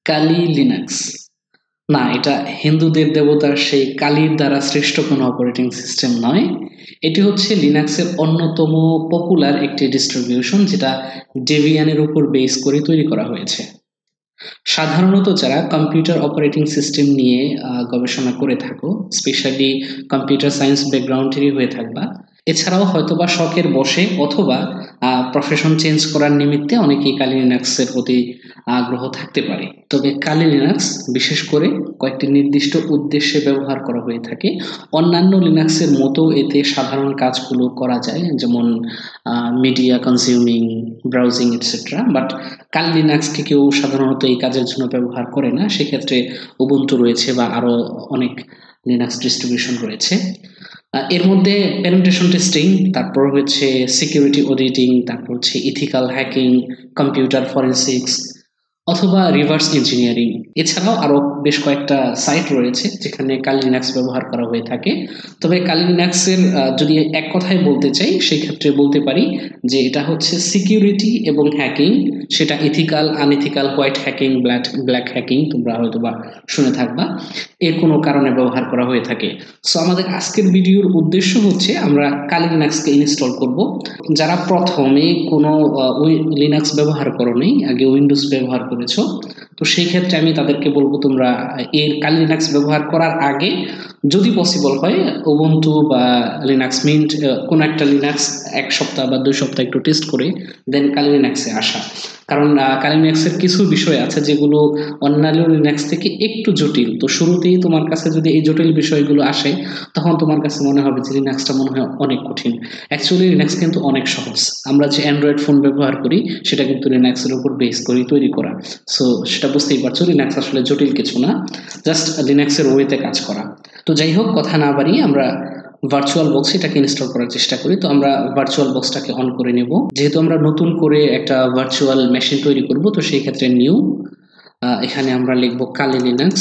কালি Linux না, এটা হিন্দুদের দেবতার সেই কালির দ্বারা সৃষ্ট কোনো অপারেটিং সিস্টেম নয়। এটি হচ্ছে লিনাক্সের অন্যতম পপুলার একটি ডিস্ট্রিবিউশন, যেটা ডেবিয়ানের উপর বেস করে তৈরি করা হয়েছে। সাধারণত যারা কম্পিউটার অপারেটিং সিস্টেম নিয়ে গবেষণা করে থাকো, স্পেশালি কম্পিউটার সায়েন্স ব্যাকগ্রাউন্ডেরই হয়ে থাকবা, এছাড়াও হয়তোবা শখের বশে অথবা প্রফেশন চেঞ্জ করার নিমিত্তে অনেকেই কালি লিনাক্সের প্রতি আগ্রহ থাকতে পারে। তবে কালি লিনাক্স বিশেষ করে কয়েকটি নির্দিষ্ট উদ্দেশ্যে ব্যবহার করা হয়ে থাকে। অন্যান্য লিনাক্সের মতো এতে সাধারণ কাজগুলো করা যায়, যেমন media consuming, browsing etcetera. But Kali লিনাক্সকে কেউ সাধারণত এই কাজের জন্য ব্যবহার করে না। সেক্ষেত্রে উবুন্টু রয়েছে বা আরো অনেক লিনাক্স ডিস্ট্রিবিউশন রয়েছে। এর মধ্যে পেনিট্রেশন টেস্টিং, তারপর হচ্ছে সিকিউরিটি অডিটিং, তারপর হচ্ছে ইথিক্যাল হ্যাকিং, কম্পিউটার ফরেনসিক্স অথবা রিভার্স ইঞ্জিনিয়ারিং। এছাড়াও আরো বেশ কয়েকটা সাইট রয়েছে যেখানে কালি লিনাক্স ব্যবহার করা হয়ে থাকে। তবে কালি লিনাক্সের যদি এক কথায় বলতে চাই, সেই ক্ষেত্রে বলতে পারি যে এটা হচ্ছে সিকিউরিটি এবং হ্যাকিং, সেটা ethical, unethical, white hacking, black hacking তোমরা হয়তো বা শুনে থাকবা, এর কোনো কারণে ব্যবহার করা হয়ে থাকে। সো আমাদের আজকের ভিডিওর উদ্দেশ্য হচ্ছে আমরা কালি লিনাক্সকে ইনস্টল করব। যারা প্রথমে কোনো লিনাক্স ব্যবহার করো নি, আগে উইন্ডোজ ব্যবহার করেছো, তো সেই ক্ষেত্রে আমি তাদেরকে বলবো তোমরা এর কালি লিনাক্স ব্যবহার করার আগে যদি পসিবল হয় উবুন্টু বা লিনাক্স মিন্ট কোনো একটা লিনাক্স 1 সপ্তাহ বা 2 সপ্তাহ একটু টেস্ট করে দেন কালি লিনাক্সে আসা। কারণ কালি লিনাক্সের কিছু বিষয় আছে যেগুলো অন্যান্য লিনাক্স থেকে একটু জটিল। তো শুরুতেই তোমার কাছে যদি এই জটিল বিষয়গুলো আসে, তখন তোমার কাছে মনে হবে যে লিনাক্সটা মনে হয় অনেক কঠিন। অ্যাকচুয়ালি লিনাক্স কিন্তু অনেক সহজ। আমরা যে অ্যান্ড্রয়েড ফোন ব্যবহার করি সেটা কিন্তু লিনাক্সের উপর বেস করে তৈরি করা। সো সেটা বুঝতেই পারছো, লিনাক্স আসলে জটিল কিছু না, জাস্ট লিনাক্সের ওয়েতে কাজ করা। তো যাই হোক, কথা না বাড়িয়ে আমরা ভার্চুয়াল বক্স এটাকে ইনস্টল করার চেষ্টা করি। তো আমরা ভার্চুয়াল বক্সটাকে অন করে নেব। যেহেতু আমরা নতুন করে একটা ভার্চুয়াল মেশিন তৈরি করব, তো সেই ক্ষেত্রে নিউ, এখানে আমরা লিখব কালি লিনাক্স,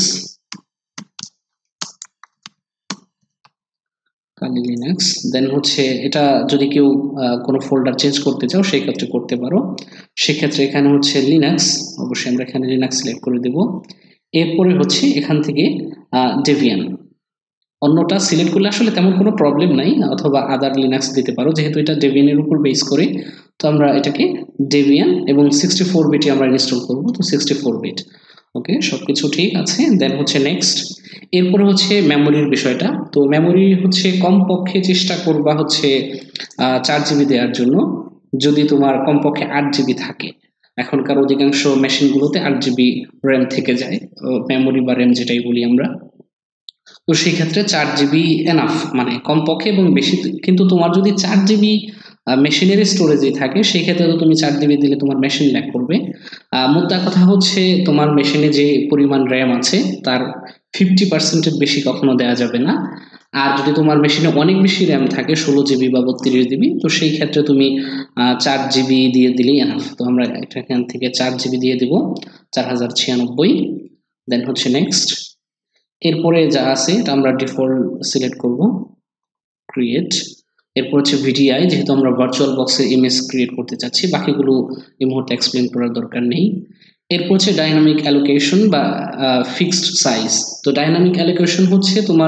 কালি লিনাক্স। দেন হচ্ছে এটা যদি কেউ কোনো ফোল্ডার চেঞ্জ করতে চাও সেই ক্ষেত্রে করতে পারো। সেক্ষেত্রে এখানে হচ্ছে লিনাক্স, অবশ্যই আমরা এখানে লিনাক্স সিলেক্ট করে দেব। এরপরে হচ্ছে এখান থেকে ডেভিয়ান, অন্যটা সিলেক্ট করলে আসলে তেমন কোনো প্রবলেম নাই, অথবা আদার লিনাক্স দিতে পারো, যেহেতু এটা ডেবিয়ানের উপর বেস করে। তো আমরা এটাকে ডেবিয়ান এবং 64 বিটে আমরা ইনস্টল করব। তো 64 বিট, ওকে, সবকিছু ঠিক আছে। দেন হচ্ছে নেক্সট। এরপরে হচ্ছে মেমোরির বিষয়টা। তো মেমোরি হচ্ছে কমপক্ষে চেষ্টা করবা হচ্ছে 4 জিবি দেওয়ার জন্য, যদি তোমার কমপক্ষে 8 জিবি থাকে। এখনকার অধিকাংশ মেশিনগুলোতে 8 জিবি র্যাম থেকে যায়, মেমোরি বা র্যাম যেটাই বলি আমরা। তো সেই ক্ষেত্রে 4 জিবি এনাফ, মানে কমপক্ষে এবং বেশি। কিন্তু তোমার যদি 4 জিবি মেশিনের স্টোরেজে থাকে, সেই ক্ষেত্রে তো তুমি 4 জিবি দিলে তোমার মেশিন ল্যাগ করবে। মোদ্দা কথা হচ্ছে তোমার মেশিনে যে পরিমাণ র্যাম আছে তার 50% বেশি কখনো দেওয়া যাবে না। আর যদি তোমার মেশিনে অনেক বেশি র্যাম থাকে, 16 জিবি বা 32 জিবি, তো সেই ক্ষেত্রে তুমি 4 জিবি দিয়ে দিলেই এনাফ। তো আমরা এখান থেকে 4 জিবি দিয়ে দিব, 4096। দেন হচ্ছে নেক্সট। এরপরে যা আছে এটা আমরা ডিফল্ট সিলেক্ট করব, ক্রিয়েট। এরপর হচ্ছে ভিডিআই, যেহেতু আমরা ভার্চুয়াল বক্সে ইমেজ ক্রিয়েট করতে চাচ্ছি, বাকিগুলো এই মুহূর্তে এক্সপ্লেন করার দরকার নেই। এরপর হচ্ছে ডাইনামিক অ্যালোকেশন বা ফিক্সড সাইজ। তো ডাইনামিক অ্যালোকেশন হচ্ছে তোমার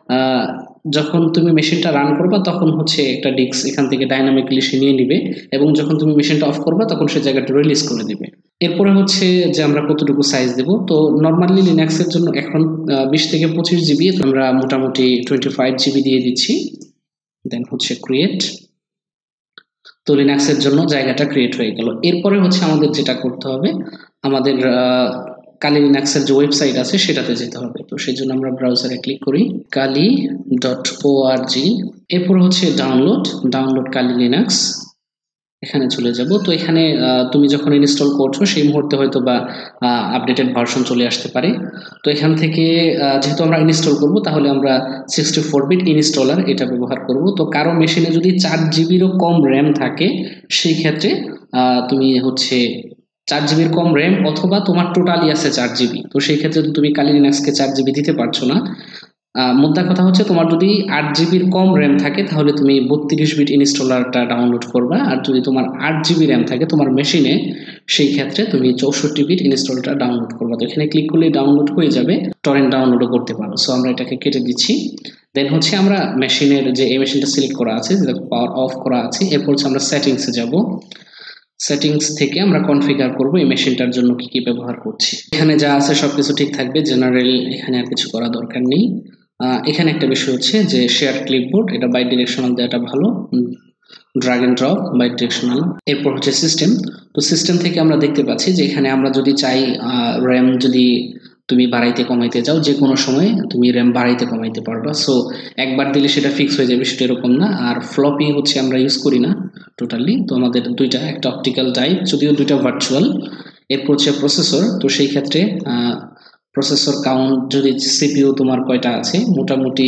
যখন তুমি মেশিনটা রান করবা তখন হচ্ছে একটা ডিস্ক এখান থেকে ডাইনামিকলি সে নিয়ে নিবে, এবং যখন তুমি মেশিনটা অফ করবা তখন সে জায়গাটা রিলিজ করে দিবে। এরপরে হচ্ছে যে আমরা কতটুকু সাইজ দেব। তো নর্মালি লিনাক্সের জন্য এখন 20 থেকে 25 জিবি, আমরা মোটামুটি 25 জিবি দিয়ে দিচ্ছি। দেন হচ্ছে ক্রিয়েট। তো লিনাক্সের জন্য জায়গাটা ক্রিয়েট হয়ে গেল। এরপরে হচ্ছে আমাদের যেটা করতে হবে, আমাদের কালি লিনাক্সের যে ওয়েবসাইট আছে সেটাতে যেতে হবে। তো সেই জন্য আমরা ব্রাউজারে ক্লিক করি, kali.org। এরপর হচ্ছে ডাউনলোড কালি লিনাক্স, এখানে চলে যাব। তো এখানে তুমি যখন ইনস্টল করছো সেই মুহূর্তে হয়তো বা আপডেটেড ভার্সন চলে আসতে পারে। তো এখান থেকে যেহেতু আমরা ইনস্টল করব, তাহলে আমরা 64 বিট ইনস্টলার এটা ব্যবহার করব। তো কারো মেশিনে যদি 4 জিবিরও কম র্যাম থাকে, সেই ক্ষেত্রে তুমি হচ্ছে 4 জিবির কম র্যাম, অথবা তোমার টোটালি আছে 4 জিবি, তো সেই ক্ষেত্রে তুমি কালি লিনাক্সকে 4 জিবি দিতে পারছো না, মোদ্দা কথা হচ্ছে তোমার যদি 8 জিবির কম র্যাম থাকে তাহলে তুমি 32 বিট ইনস্টলারটা ডাউনলোড করবা, আর যদি তোমার 8 জিবি র্যাম থাকে তোমার মেশিনে সেই ক্ষেত্রে তুমি 64 বিট ইনস্টলটা ডাউনলোড করবা। তো এখানে ক্লিক করলে ডাউনলোড হয়ে যাবে, টরেন্ট ডাউনলোডও করতে পারো। সো আমরা এটাকে কেটে দিচ্ছি। দেন হচ্ছে আমরা মেশিনের যে এই মেশিনটা সিলেক্ট করা আছে, যেটা পাওয়ার অফ করা আছে, এরপর হচ্ছে আমরা সেটিংসে যাব। সেটিংস থেকে আমরা কনফিগার করব এই মেশিনটার জন্য কি কি ব্যবহার করছি। এখানে যা আছে সবকিছু ঠিক থাকবে, জেনারেল, এখানে আর কিছু করা দরকার নেই। এখানে একটা বিষয় হচ্ছে যে শেয়ার ক্লিপবোর্ড, এটা বাই ডিরেকশনাল দেওয়াটা ভালো, drag and drop bidirectional. এরপর হচ্ছে সিস্টেম। তো সিস্টেম থেকে আমরা দেখতে পাচ্ছি যে এখানে আমরা যদি চাই র্যাম যদি তুমি বাড়াইতে কমাইতে চাও, যে কোনো সময় তুমি র্যাম বাড়াইতে কমাইতে পারবা। সো একবার দিলে সেটা ফিক্স হয়ে যাবে, সেটা এরকম না। আর ফ্লপি হচ্ছে আমরা ইউজ করি না টোটালি। তো আমাদের দুইটা, একটা অপটিক্যাল ড্রাইভ, যদিও দুইটা ভার্চুয়াল। এরপর হচ্ছে প্রসেসর। তো সেই ক্ষেত্রে প্রসেসর কাউন্ট যদি সিপিইউ তোমার কয়টা আছে, মোটামুটি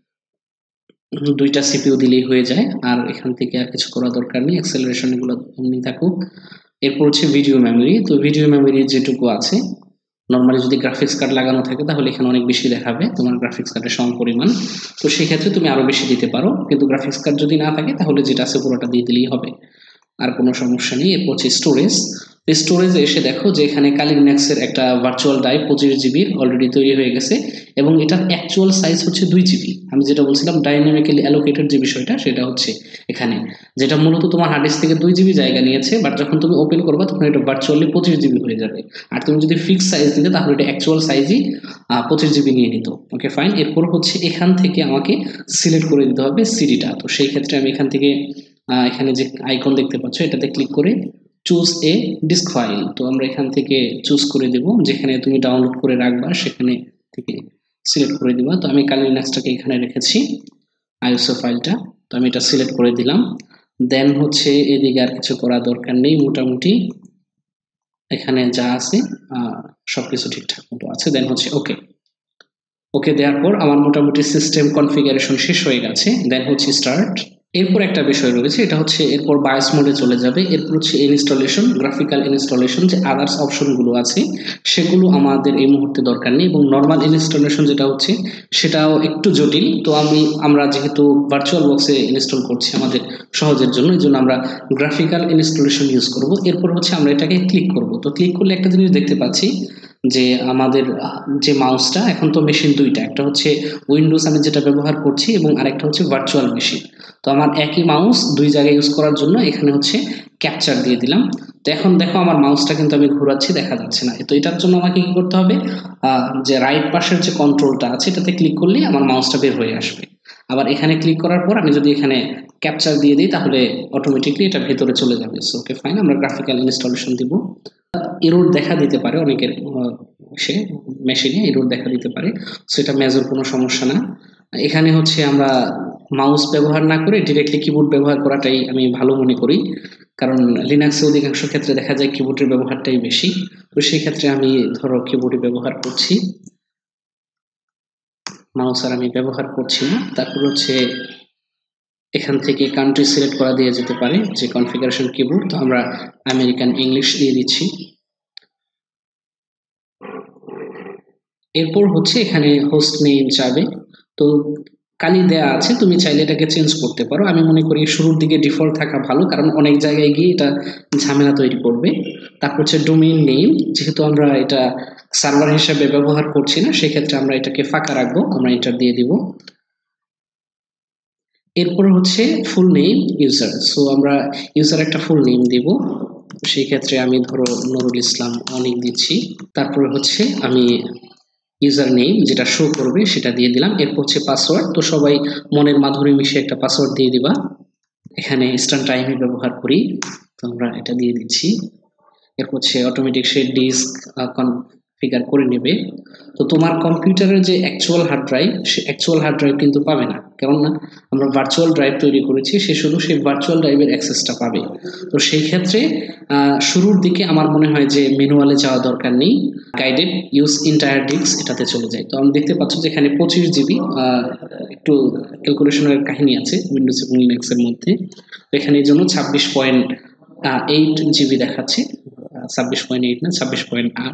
2টা সিপিইউ দিলেই হয়ে যায়। আর এখান থেকে আর কিছু করা দরকার নেই, অ্যাক্সেলারেশন এগুলো এমনি থাকুক। এরপর হচ্ছে ভিডিও মেমোরি। তো ভিডিও মেমোরি যেটুকু আছে, নর্মালি যদি গ্রাফিক্স কার্ড লাগানো থাকে তাহলে এখানে অনেক বেশি দেখাবে তোমার গ্রাফিক্স কার্ডের সম পরিমাণ। তো সেই ক্ষেত্রে তুমি আরো বেশি দিতে পারো, কিন্তু গ্রাফিক্স কার্ড যদি না থাকে তাহলে যেটা আছে পুরোটা দিয়ে দিলেই হবে, আর কোনো সমস্যা নেই। এরপর হচ্ছে স্টোরেজ। স্টোরেজে এসে দেখো যে এখানে কালি লিনাক্সের একটা ভার্চুয়াল ড্রাইভ 25 জিবির অলরেডি তৈরি হয়ে গেছে, এবং এটার অ্যাকচুয়াল সাইজ হচ্ছে 2 জিবি। আমি যেটা বলছিলাম ডাইনামিক্যালি অ্যালোকেটেড যে বিষয়টা, সেটা হচ্ছে এখানে, যেটা মূলত তোমার হার্ড ডিস্ক থেকে 2 জিবি জায়গা নিয়েছে, বাট যখন তুমি ওপেন করবা তখন এটা ভার্চুয়ালি 25 জিবি হয়ে যাবে। আর তুমি যদি ফিক্স সাইজ দিতে তাহলে এটা অ্যাকচুয়াল সাইজই 25 জিবি নিয়ে নিত। Okay fine. এরপর হচ্ছে এখান থেকে আমাকে সিলেক্ট করে দিতে হবে সিডিটা। তো সেই ক্ষেত্রে আমি এখান থেকে এখানে যে আইকন দেখতে পাচ্ছ এটাতে ক্লিক করে চুজ এ ডিস্ক ফাইল, তো আমরা এখান থেকে চুজ করে দেব যেখানে তুমি ডাউনলোড করে রাখবা, সেখানে থেকে সিলেক্ট করে দিবা। তো আমি কালি লিনাক্সটাকে এখানে রেখেছি, আইএসও ফাইলটা। তো আমি এটা সিলেক্ট করে দিলাম। দেন হচ্ছে এদিকে আর কিছু করা দরকার নেই, মোটামুটি এখানে যা আছে সবকিছু ঠিকঠাক মতো আছে। দেন হচ্ছে ওকে। ওকে দেওয়ার পর আমার মোটামুটি সিস্টেম কনফিগারেশন শেষ হয়ে গেছে। দেন হচ্ছে স্টার্ট। এরপর একটা বিষয় রয়েছে, এটা হচ্ছে এরপর বায়োস মোডে চলে যাবে। এরপর হচ্ছে ইনস্টলেশন, গ্রাফিক্যাল ইনস্টলেশন, যে আদার্স অপশনগুলো আছে সেগুলো আমাদের এই মুহূর্তে দরকার নেই, এবং নর্মাল ইনস্টলেশন যেটা হচ্ছে সেটাও একটু জটিল। তো আমরা যেহেতু ভার্চুয়াল বক্সে ইনস্টল করছি আমাদের সহজের জন্য, এই জন্য আমরা গ্রাফিক্যাল ইনস্টলেশন ইউজ করব। এরপর হচ্ছে আমরা এটাকে ক্লিক করব। তো ক্লিক করলে একটা জিনিস দেখতে পাচ্ছি যে আমাদের যে মাউসটা, এখন তো মেশিন দুইটা, একটা হচ্ছে উইন্ডোজ আমি যেটা ব্যবহার করছি, এবং আরেকটা হচ্ছে ভার্চুয়াল মেশিন। তো আমার একই মাউস দুই জায়গায় ইউজ করার জন্য এখানে হচ্ছে ক্যাপচার দিয়ে দিলাম। তো এখন দেখো আমার মাউসটা কিন্তু আমি ঘোরাচ্ছি, দেখা যাচ্ছে না। তো এটার জন্য আমাকে কি করতে হবে, যে রাইট পাশের যে কন্ট্রোলটা আছে এটাতে ক্লিক করলেই আমার মাউসটা বের হয়ে আসবে। আবার এখানে ক্লিক করার পর আমি যদি এখানে ক্যাপচার দিয়ে দিই তাহলে অটোমেটিকলি এটা ভেতরে চলে যাবে। সো ওকে ফাইন, আমরা গ্রাফিক্যাল ইনস্টলেশন দিব। এরর দেখা দিতে পারে অনেকের সে মেশিনে এরর দেখা দিতে পারে, সেটা মেজর কোনো সমস্যা না। এখানে হচ্ছে আমরা মাউস ব্যবহার না করে ডিরেক্টলি কিবোর্ড ব্যবহার করাটাই আমি ভালো মনে করি, কারণ লিনাক্সে অধিকাংশ ক্ষেত্রে দেখা যায় কিবোর্ডের ব্যবহারটাই বেশি। তো সেই ক্ষেত্রে আমি ধরো কিবোর্ডই ব্যবহার করছি, মাউস আর আমি ব্যবহার করছি না। তারপর হচ্ছে এখান থেকে কান্ট্রি সিলেক্ট করা দিয়ে যেতে পারে, যে কনফিগারেশন কিবোর্ড। তো আমরা আমেরিকান ইংলিশ দিয়ে দিচ্ছি। এরপর হচ্ছে এখানে হোস্ট নেম চাবে, তো কালি দেয়া আছে, তুমি চাইলে এটাকে চেঞ্জ করতে পারো। আমি মনে করি শুরুর দিকে ডিফল্ট থাকা ভালো, কারণ অনেক জায়গায় গিয়ে এটা ঝামেলা তৈরি করবে। তারপর হচ্ছে ডোমেইন নেম, যেহেতু আমরা এটা সার্ভার হিসেবে ব্যবহার করছি না সেক্ষেত্রে আমরা এটাকে ফাঁকা রাখবো, আমরা এন্টার দিয়ে দিব। এরপর হচ্ছে ফুল নেম ইউজার। সো আমরা ইউজার একটা ফুল নেম দিব, সেই ক্ষেত্রে আমি ধরো নুরুল ইসলাম অনেক দিচ্ছি। তারপরে হচ্ছে আমি ইউজার নেম যেটা শো করবে সেটা দিয়ে দিলাম। এরপর হচ্ছে পাসওয়ার্ড, তো সবাই মনের মাধুরী মিশিয়ে একটা পাসওয়ার্ড দিয়ে দিবা। এখানে ইনস্ট্যান্ট টাইমে ব্যবহার করি, তো আমরা এটা দিয়ে দিচ্ছি। এরপর হচ্ছে অটোমেটিক সে ডিস্ক কনফিগার করে নেবে। তো তোমার কম্পিউটারের যে অ্যাকচুয়াল হার্ড ড্রাইভ, সে অ্যাকচুয়াল হার্ড ড্রাইভ কিন্তু পাবে না, কেননা আমরা ভার্চুয়াল ড্রাইভ তৈরি করেছি, সে শুধু সেই ভার্চুয়াল ড্রাইভের অ্যাক্সেসটা পাবে। তো সেই ক্ষেত্রে শুরুর দিকে আমার মনে হয় যে ম্যানুয়ালে যাওয়া দরকার নেই, গাইডেড ইউজ ইন্টায়ার ডিস্ক এটাতে চলে যায়। তো আমি দেখতে পাচ্ছি যে এখানে 25 জিবি, একটু ক্যালকুলেশনের কাহিনী আছে উইন্ডোজ এবং লিনাক্সের মধ্যে। তো এখানে এই জন্য 26.8 জিবি দেখাচ্ছে, 26.8 না 26.8,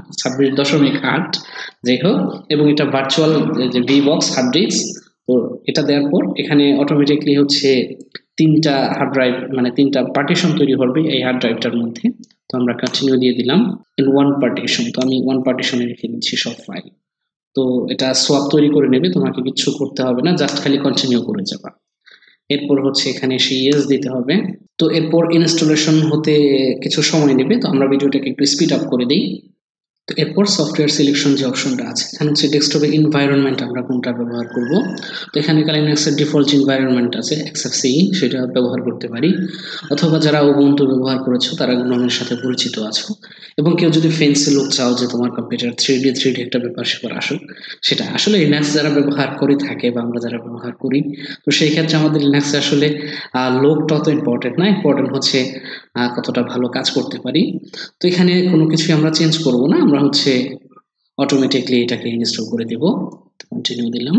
26.8 যাই হোক, এবং এটা ভার্চুয়াল যে ভি বক্স হার্ড ডিস্ক। তো এটা দেওয়ার পর এখানে অটোমেটিকলি হচ্ছে 3টা হার্ড ড্রাইভ মানে 3টা পার্টিশন তৈরি হবে এই হার্ড ড্রাইভটার মধ্যে। তো আমরা কন্টিনিউ দিয়ে দিলাম ইন ওয়ান পার্টিশন। তো আমি ওয়ান পার্টিশনে রেখে দিচ্ছি সব ফাইল। তো এটা সোয়াপ তৈরি করে নেবে, তোমাকে কিছু করতে হবে না, জাস্ট খালি কন্টিনিউ করে যাবা। এরপর হচ্ছে এখানে এসে ইয়েস দিতে হবে। তো এরপর ইনস্টলেশন হতে কিছু সময় নেবে, তো আমরা ভিডিওটাকে একটু স্পিড আপ করে দিই। তো এরপর সফটওয়্যার সিলেকশন যে অপশনটা আছে, এখানে হচ্ছে ডেস্কটপের এনভায়রনমেন্ট আমরা কোনটা ব্যবহার করব। তো এখানে লিনাক্সের ডিফল্ট এনভায়রনমেন্ট আছে XFCE, সেটা ব্যবহার করতে পারি, অথবা যারা উবুন্টু ব্যবহার করেছো তারা গ্নোমের সাথে পরিচিত আছো। এবং কেউ যদি ফেন্সি লুক চাও যে তোমার কম্পিউটার 3D একটা ব্যাপার সেবার আসুক, সেটা আসলে লিনাক্স যারা ব্যবহার করে থাকে বা আমরা যারা ব্যবহার করি, তো সেই ক্ষেত্রে আমাদের লিনাক্সে আসলে লোকটা অত ইম্পর্টেন্ট না, ইম্পর্টেন্ট হচ্ছে কতটা ভালো কাজ করতে পারি। তো এখানে কোনো কিছুই আমরা চেঞ্জ করব না, আমরা হচ্ছে অটোমেটিকলি এটাকে ইনস্টল করে দেব। কন্টিনিউ দিলাম।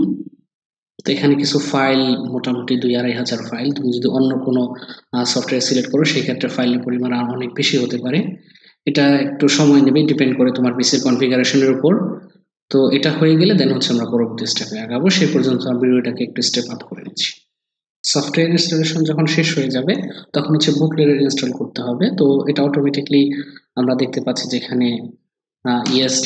তো এখানে কিছু ফাইল, মোটামুটি 2-2,500 ফাইল। তুমি যদি অন্য কোনো সফটওয়্যার সিলেক্ট করো সেই ক্ষেত্রে ফাইলের পরিমাণ আরো অনেক বেশি হতে পারে। এটা একটু সময় নেবে, ডিপেন্ড করে তোমার পিসির কনফিগারেশনের উপর। তো এটা হয়ে গেলে দেন হচ্ছে আমরা পরবর্তী স্টেপে আগাবো। সেই পর্যন্ত আমি ভিডিওটাকে একটু স্টেপ আপ করে নিচ্ছি। সফটওয়্যার ইনস্টলেশন যখন শেষ হয়ে যাবে তখন হচ্ছে বুটলোডার ইনস্টল করতে হবে। তো এটা অটোমেটিকলি আমরা দেখতে পাচ্ছি যেখানে ইয়েস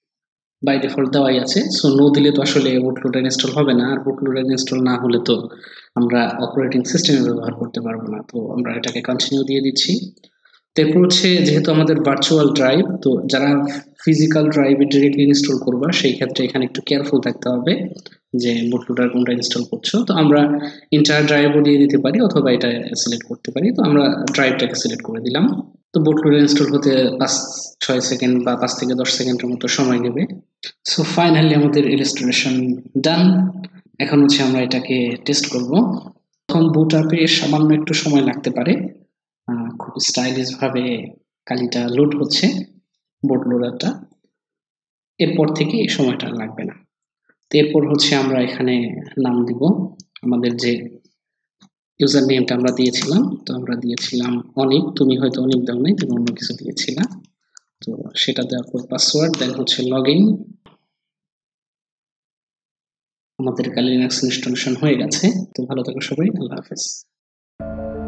বাই ডিফল্ট দেওয়াই আছে। সো নো দিলে তো আসলে বুটলোডার ইনস্টল হবে না, আর বুটলোডার ইনস্টল না হলে তো আমরা অপারেটিং সিস্টেমে ব্যবহার করতে পারবো না। তো আমরা এটাকে কন্টিনিউ দিয়ে দিচ্ছি। তারপর হচ্ছে যেহেতু আমাদের ভার্চুয়াল ড্রাইভ, তো যারা ফিজিক্যাল ড্রাইভে ডিরেক্টলি ইনস্টল করবা সেই ক্ষেত্রে এখানে একটু কেয়ারফুল থাকতে হবে যে বুটলোডার কোনটা ইনস্টল করছো। তো আমরা ইন্টার ড্রাইভও দিয়ে দিতে পারি অথবা এটা সিলেক্ট করতে পারি। তো আমরা ড্রাইভটাকে সিলেক্ট করে দিলাম। তো বুটলোডার ইনস্টল হতে 5-6 সেকেন্ড বা 5 থেকে 10 সেকেন্ডের মতো সময় নেবে। সো ফাইনালি আমাদের ইনস্টলেশন ডান। এখন হচ্ছে আমরা এটাকে টেস্ট করব। এখন বুট আপে সামান্য একটু সময় লাগতে পারে, খুব স্টাইলিশ ভাবে কালিটা লোড হচ্ছে বোট লোডারটা। এরপর থেকে এই সময়টা লাগবে না। তো এরপর হচ্ছে আমরা এখানে নাম দিব আমাদের যে ইউজার নেমটা আমরা দিয়েছিলাম। তো আমরা দিয়েছিলাম অনিক, তুমি হয়তো অনিক দাও নাই, তুমি অন্য কিছু দিয়েছিলা। তো সেটা দেওয়ার পর পাসওয়ার্ড, দেন হচ্ছে লগ ইন। আমাদের লিনাক্স ইনস্টলেশন হয়ে গেছে। তো ভালো থাকো সবাই, আল্লাহ হাফেজ।